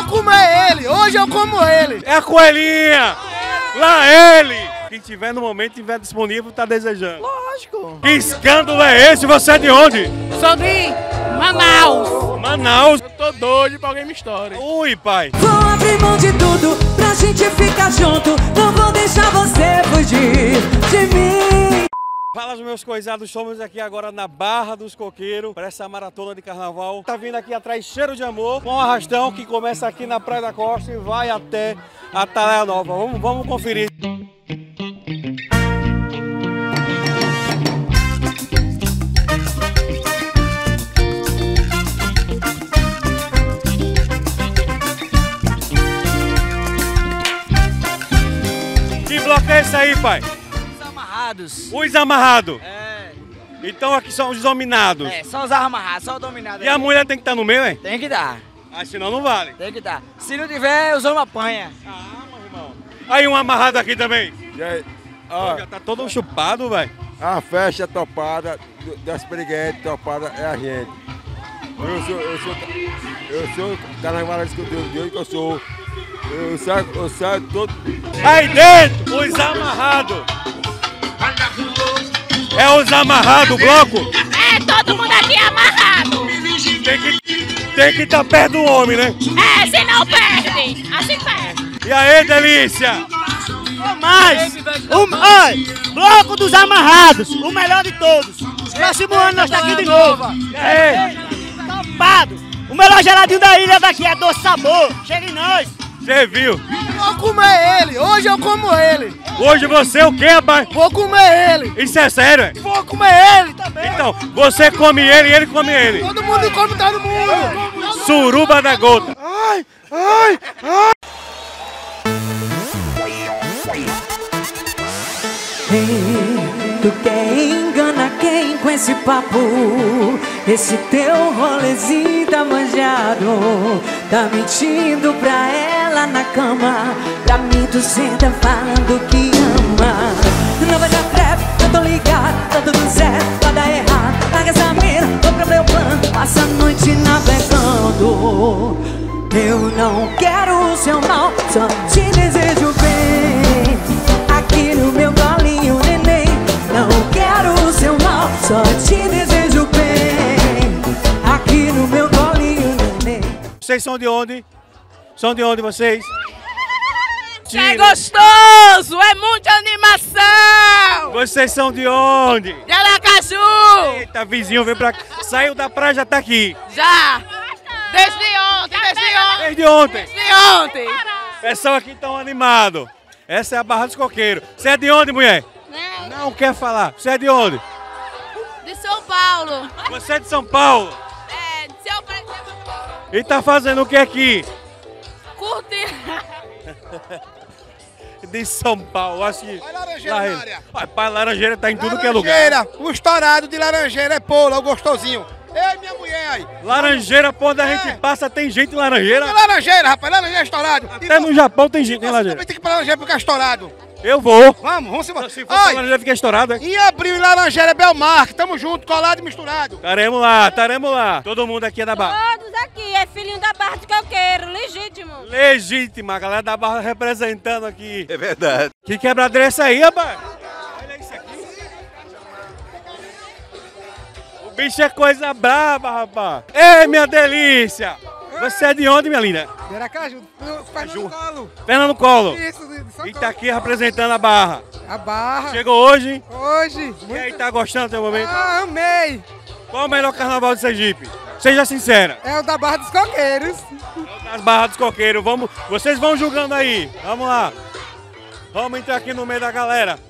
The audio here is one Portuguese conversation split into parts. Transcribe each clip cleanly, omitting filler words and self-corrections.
comer ele, hoje eu como ele. É a coelhinha! Lá ele! Quem tiver no momento, tiver disponível, tá desejando. Lógico. Que escândalo é esse? Você é de onde? Sou de Manaus. Manaus. Eu tô doido pra alguém me história. Ui, pai. Vou abrir mão de tudo pra gente ficar junto. Não vou deixar você fugir de mim. Fala, os meus coisados, estamos aqui agora na Barra dos Coqueiros para essa maratona de carnaval. Tá vindo aqui atrás Cheiro de Amor, com um arrastão que começa aqui na Praia da Costa e vai até a Atalaia Nova. Vamos conferir. Que bloco é esse aí, pai? Os amarrados. É. Então aqui são os dominados. É, só os amarrados, só os dominados. E a mulher tem que estar no meio, hein? Tem que dar, Ah, senão não vale. tem que dar. Se não tiver, os homens apanham. Ah, meu irmão. Aí um amarrado aqui também. E aí, Já tá todo chupado, velho. a festa topada das briguetes topada é a gente. Eu sou carnavalesco que eu sou. Eu saio todo. Aí dentro, os amarrados. É os amarrados, o bloco. É, todo mundo aqui é amarrado. Tem que estar perto do homem, né? É, se não perde. Assim perde. E aí, delícia? Bloco dos amarrados, o melhor de todos. Próximo ano nós tá aqui de novo. Topado. O melhor geladinho da ilha daqui é Doce Sabor. Chega em nós. Você viu? Vou comer ele, hoje eu como ele. Hoje você o quê, rapaz? Vou comer ele. Isso é sério, é? Vou comer ele também. Então, você come ele e ele come ele. Todo mundo come todo mundo. Suruba da gota. Ei, tu quer enganar quem com esse papo? Esse teu rolezinho tá manjado. Tá mentindo pra ela na cama. Pra mim tu senta falando que ama. Não vai dar trap, eu tô ligado. Tá tudo certo, vai dar errado. Larga essa mina, vou pro meu plano. Passa a noite navegando. Eu não quero o seu mal, só te desejo bem. Aqui no meu golinho, neném. Não quero o seu mal, só te desejo bem. Aqui no meu golinho, neném. Vocês são de onde? São de onde vocês? É gostoso, é muita animação. Vocês são de onde? De Aracaju. Eita, vizinho, vem pra cá. Saiu da praia, já tá aqui. Já. Desde ontem, Desde ontem. desde ontem. Pessoal aqui tão animado. Essa é a Barra dos Coqueiros. Você é de onde, mulher? Não quer falar. Você é de onde? De São Paulo. Você é de São Paulo. É, de São Paulo. E tá fazendo o que aqui? Curtir. De São Paulo, acho que... Olha a laranjeira na área. Pai, laranjeira tá em tudo que é lugar. Laranjeira, o estourado de laranjeira é polo, é o gostosinho. Ei, minha mulher aí. Laranjeira, por onde a gente passa, tem gente em laranjeira. Tem laranjeira, rapaz, laranjeira estourado. Até no Japão tem gente em Você laranjeira. também tem que ir pra laranjeira porque é estourado. Eu vou. Vamos embora. Se for pra laranjeira, fica estourado, é? Em abril, em Laranjeira, Belmarque, tamo junto, colado e misturado. Estaremos lá, estaremos lá. Todo mundo aqui é da Barra. Todos aqui, é filhinho da Barra do Coqueiro, legítimo. Legítima, a galera da Barra representando aqui. É verdade. Que quebradeira é essa aí, rapaz? Olha isso aqui. O bicho é coisa brava, rapaz. Ei, minha delícia. Você é de onde, minha linda? De Aracaju, Fernando Colo. Pena no colo. Isso, de São E tá aqui representando a Barra. A Barra. Chegou hoje. Hoje. E aí, tá gostando do seu momento? Ah, amei. Qual o melhor carnaval de Sergipe? Seja sincera. É o da Barra dos Coqueiros. Nas Barras dos Coqueiros. Vamos, vocês vão julgando aí. Vamos lá. Vamos entrar aqui no meio da galera.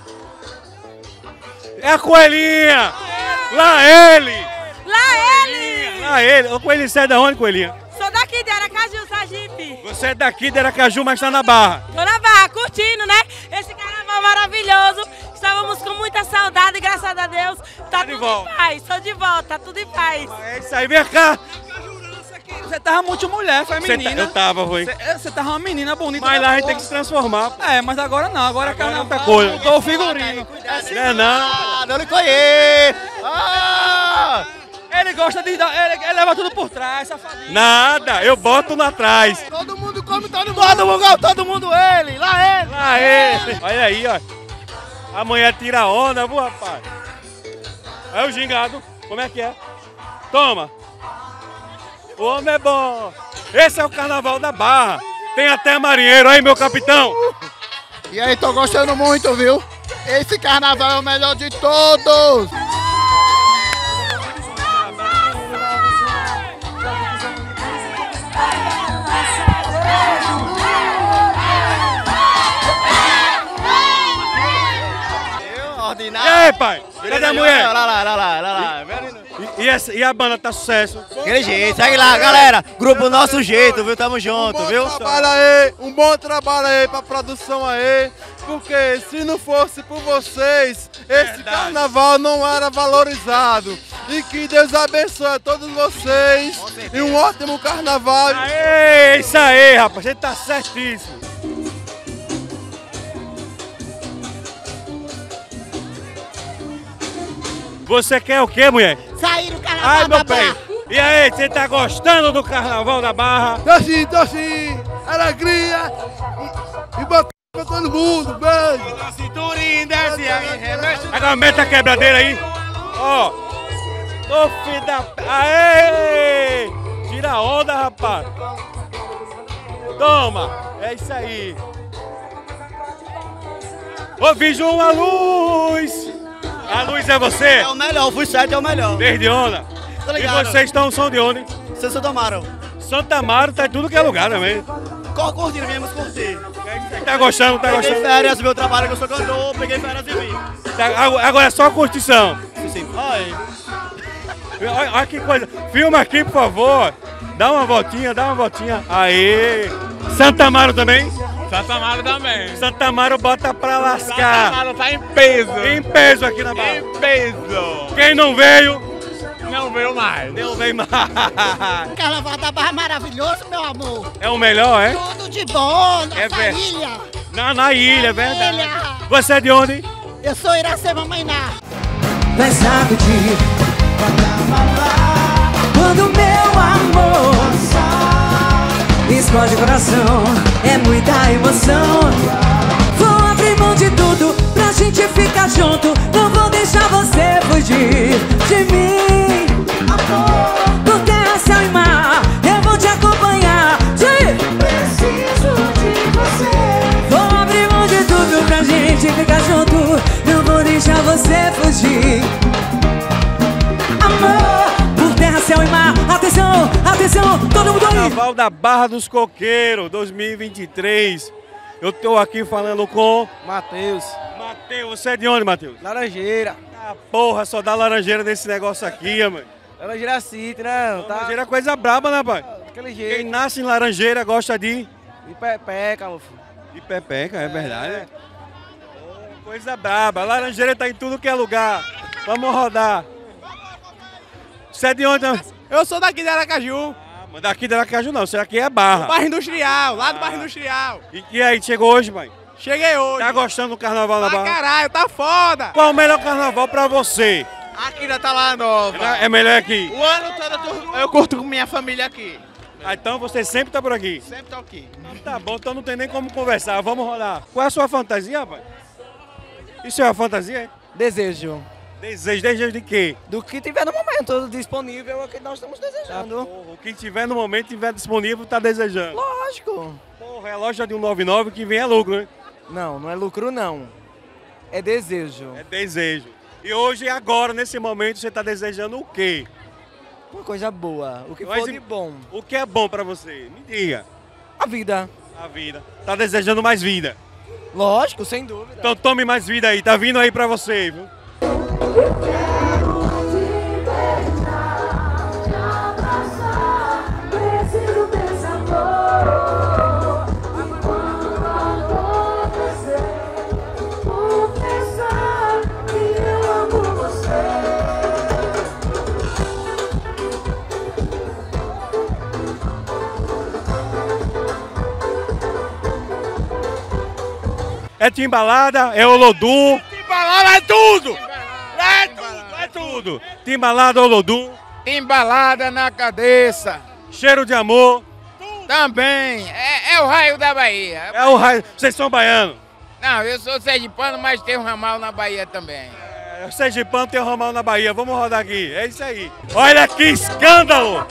É a coelhinha. Lá ele. Lá ele. Lá ele. Ô, coelhinho, você é da onde, coelhinha? Sou daqui de Aracaju, Sergipe. Você é daqui de Aracaju, mas tá na Barra. Tô na Barra, curtindo, né? Esse carnaval maravilhoso. Estávamos com muita saudade, graças a Deus. Tá de tudo volta. em paz, tô de volta, tá tudo em paz. É isso aí, vem cá. Você tava muito mulher, foi menina. Eu tava, foi. Você tava uma menina bonita. Mas lá a gente tem que se transformar. É, mas agora não, agora é carnaval outra coisa. mudou o figurino. Não é não. Não lhe conheço. Ah! Ele gosta de dar, ele leva tudo por trás, safadinho. Nada, eu boto lá atrás. Todo mundo come todo mundo. Todo mundo ele, lá ele. Lá ele. Olha aí, ó. A mulher tira onda, viu, rapaz? Aí o gingado, como é que é? Toma. O homem é bom. Esse é o carnaval da Barra. Tem até marinheiro aí, meu capitão. E aí, tô gostando muito, viu? Esse carnaval é o melhor de todos. E aí, pai? Cadê a mulher? Lá. E a banda tá sucesso? Aquele jeito, segue lá, galera. Grupo Nosso Jeito, viu? Tamo junto, viu? Um bom trabalho aí pra produção aí, porque se não fosse por vocês, esse carnaval não era valorizado. E que Deus abençoe a todos vocês e um ótimo carnaval. Aê, isso aí, rapaz, você tá certíssimo. Você quer o quê, mulher? Sair do carnaval. Ai, meu pé. E aí, você tá gostando do carnaval da Barra? Tô sim, alegria e botar pra todo mundo, beijo. Cinturinha, desce aí. Agora mete a quebradeira aí. Ó. Ô filho da... Aê! Tira a onda, rapaz. Toma. É isso aí. Ô, vi João, a luz. A luz é você? É o melhor, o Fui Certo é o melhor. Verde onda. Tá E ligado? vocês são de onde? Vocês só tomaram. Santa Amaro tá em tudo que é lugar também. Curtiram, viemos curtir. Tá gostando, tá Peguei gostando? férias do meu trabalho que eu sou cantor, peguei férias e vim. Agora é só curtição. Sim. Ai. Olha que coisa. Filma aqui, por favor. Dá uma voltinha, Aê. Santa Amaro também? Santa Amaro também. Santa Amaro bota pra lascar. Santa Amaro tá em peso. Em peso aqui na Barra. Em peso. Quem não veio, Não veio mais. não vem mais. O Carnaval da Barra é maravilhoso, meu amor. É o melhor, é? Tudo de bom, nossa É ver- ilha. Na ilha, é verdade. Ilha. Você é de onde? Eu sou Iracema Mainá. Vai sacudir quando meu amor explode o coração, é muita emoção. Vou abrir mão de tudo pra gente ficar junto. Não vou deixar você fugir de mim, amor. Por terra, céu e mar, eu vou te acompanhar. Preciso de você. Vou abrir mão de tudo pra gente ficar junto. Não vou deixar você fugir, amor. Por terra, céu e mar, atenção, atenção, todo mundo aí. Carnaval da Barra dos Coqueiros 2023. Eu tô aqui falando com Matheus. Matheus. Você é de onde, Matheus? Laranjeira. Ah, porra, só dá laranjeira nesse negócio aqui, mano. Laranjeira City, né? Laranjeira é coisa braba, né, pai? Daquele Quem nasce em laranjeira gosta de E pepeca, meu filho. pepeca, é verdade. Oh, coisa braba. Laranjeira tá em tudo que é lugar. Vamos rodar. Você é de onde? Eu sou daqui de Aracaju. Ah, mas daqui de Aracaju não, você aqui é Barra. Bairro Industrial, lá do Bairro Industrial. E aí, chegou hoje, pai? Cheguei hoje. Tá gostando do carnaval da Pra Barra? caralho, tá foda. Qual o melhor carnaval pra você? Aqui na Tala Nova. É melhor aqui. O ano todo eu curto com minha família aqui. Ah, então você sempre tá por aqui? Sempre tô aqui. Tá bom, então não tem nem como conversar. Vamos rodar. Qual é a sua fantasia, rapaz? Isso é uma fantasia, é? Desejo. Desejo de quê? Do que tiver no momento disponível é o que nós estamos desejando. Porra, o que tiver no momento, tiver disponível, tá desejando. Lógico. Porra, relógio de 199 que vem é lucro, né? Não, não é lucro não. É desejo. É desejo. E hoje, agora, nesse momento, você tá desejando o quê? Uma coisa boa. O que Mas for de bom. O que é bom pra você? Me diga. A vida. A vida. Tá desejando mais vida. Lógico, sem dúvida. Então tome mais vida aí. Tá vindo aí pra você, viu? É Timbalada, é Olodum. Timbalada é tudo! É tudo! Timbalada, Olodum. tem balada na cabeça. Cheiro de amor. Também, é o raio da Bahia. É o raio. Vocês são baianos? Não, eu sou sergipano, mas tem um ramal na Bahia também. É, o sergipano tem um ramal na Bahia. Vamos rodar aqui. É isso aí. Olha que escândalo!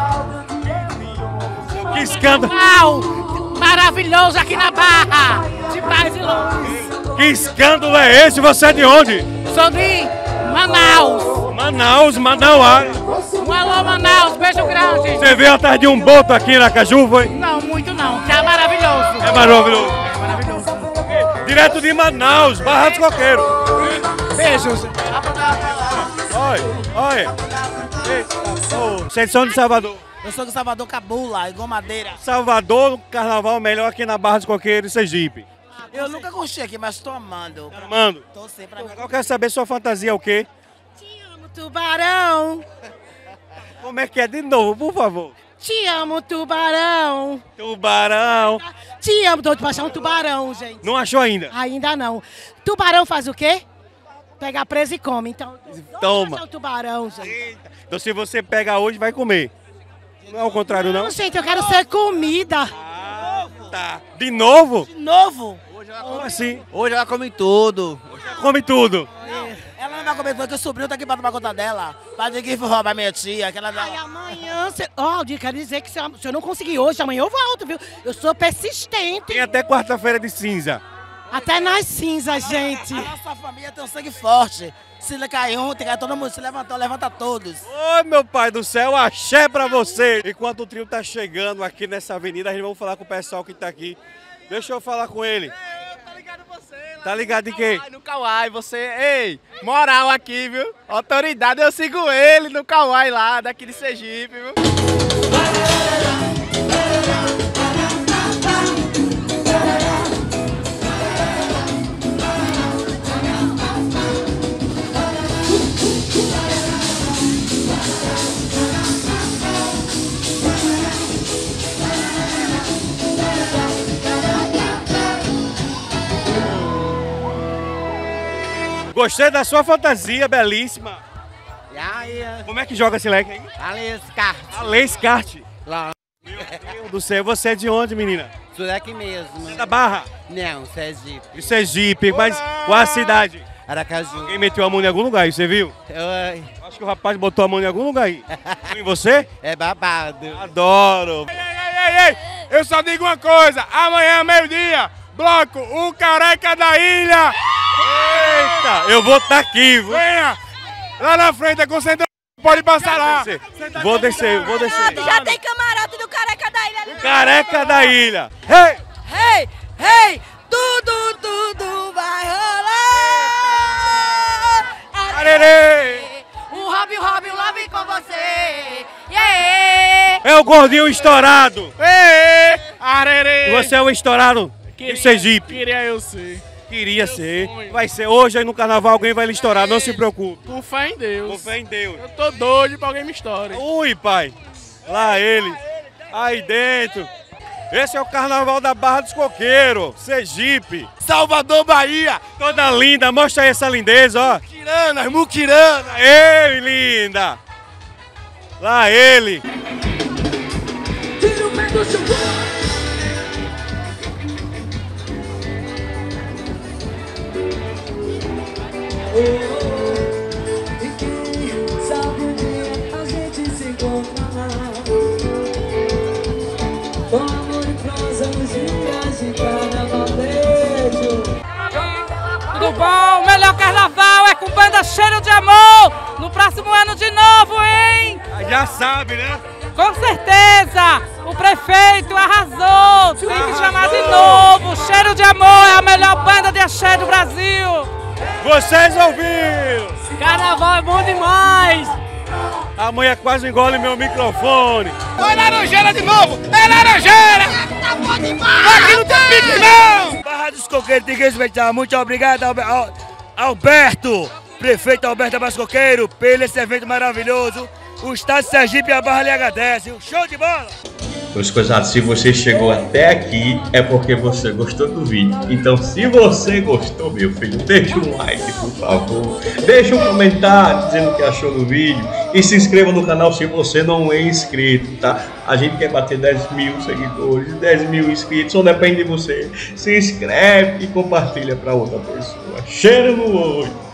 Que escândalo! Uau! Maravilhoso aqui na Barra, de paz e luz. Que escândalo é esse? Você é de onde? Sou de Manaus. Manaus, Manauara. Um alô, Manaus, beijo grande. Você veio atrás de um boto aqui em Aracaju, foi? Não, muito não, que é maravilhoso. É maravilhoso. É maravilhoso. Direto de Manaus, Barra dos Coqueiros. Beijos. Olha. Vocês são de Salvador? Eu sou de Salvador, Cabula, igual Madeira. Salvador, no carnaval melhor aqui na Barra dos Coqueiros, Sergipe. Eu nunca curti aqui, mas estou amando. Amando? Tô sempre pra mim. Eu quero saber sua fantasia é o quê? Te amo, tubarão. Como é que é de novo, por favor? Te amo, tubarão. Tubarão. Te amo, tô de paixão, um tubarão, gente. Não achou ainda? Ainda não. Tubarão faz o quê? Pega preso e come, então. Toma. Um tubarão, gente. Então se você pega hoje, vai comer. Não é o contrário, não? Não, gente, eu quero ser comida. Tá. De novo? De novo? Como assim? Hoje ela come tudo. Come tudo. Ela não vai comer tudo, porque o sobrinho tá aqui pra tomar conta dela. Pra ninguém roubar minha tia, aquela dela. Ai, amanhã, eu quero dizer que se eu não conseguir hoje, amanhã eu volto, viu? Eu sou persistente. Tem até quarta-feira de cinza. Até nas cinzas, gente. A nossa família tem um sangue forte. Se cair um, tem que cair todo mundo. Se levantou, levanta todos. Ô, meu pai do céu, axé pra você. Enquanto o trio tá chegando aqui nessa avenida, a gente vai falar com o pessoal que tá aqui. Deixa eu falar com ele. Tá ligado você, lá Tá ligado em quê? No Kauai, você, ei, moral aqui, viu? Autoridade, eu sigo ele no Kauai lá, daqui de Sergipe, viu? Gostei da sua fantasia, belíssima. Como é que joga esse leque aí? Alês Kart. Lá. Meu Deus do céu, você é de onde, menina? Sou daqui mesmo. Você é da Barra? Não, Sergipe. De Sergipe, mas qual a cidade? Aracaju. Quem meteu a mão em algum lugar aí, você viu? Acho que o rapaz botou a mão em algum lugar aí. Foi em você? É babado. Adoro. Ei, eu só digo uma coisa, amanhã, meio-dia, bloco, o Careca da Ilha. Eita, eu vou estar aqui, viu? Venha, lá na frente, é concentração, pode passar lá. Vou descer. Já tem camarote do Careca da Ilha. Careca da Ilha. Hey! Hey, hey, tudo vai rolar. Arerê! O Robin lá vem com você. Yeah. É o gordinho estourado. Ei, arerê. Você é o estourado de Sergipe. Queria eu ser. Queria ser. Vai ser hoje aí no carnaval, alguém vai lhe estourar, não se preocupe. Com fé em Deus. Com fé em Deus. Eu tô doido pra alguém me estoure. Ui, pai. Lá ele. Aí dentro. Esse é o carnaval da Barra dos Coqueiros, Sergipe. Salvador, Bahia. Toda linda, mostra aí essa lindeza, ó. Muquirana. Ei, linda. Lá ele. Tira o pé do chão. E quem sabe um dia a gente se encontrar, com amor e prosa nos dias de carnavalejo. Tudo bom? O melhor carnaval é com banda Cheiro de Amor. No próximo ano de novo, hein? Já sabe, né? Com certeza! O prefeito arrasou! Tem que chamar de novo! Cheiro de Amor é a melhor banda de axé do Brasil! Vocês ouviram? Carnaval é bom demais! A mulher quase engole meu microfone. Oi, Laranjeira de novo! É Laranjeira! Tá bom demais! Aqui não tem pique, não! Barra dos Coqueiros tem que respeitar. Muito obrigado, Alberto, prefeito Alberto Barra dos Coqueiros, pelo esse evento maravilhoso. O Estado de Sergipe e a Barra lhe agradece. Show de bola! Meus coisados, se você chegou até aqui, é porque você gostou do vídeo. Então, se você gostou, meu filho, deixa um like, por favor. Deixa um comentário dizendo o que achou do vídeo. E se inscreva no canal se você não é inscrito, tá? A gente quer bater 10 mil seguidores, 10 mil inscritos, só depende de você. Se inscreve e compartilha para outra pessoa. Cheiro no olho.